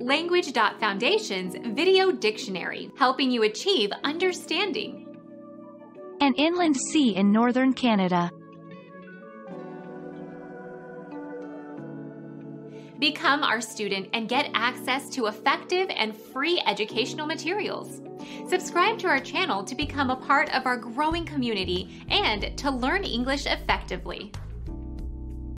Language.Foundation's Video Dictionary, helping you achieve understanding. An inland sea in northern Canada. Become our student and get access to effective and free educational materials. Subscribe to our channel to become a part of our growing community and to learn English effectively.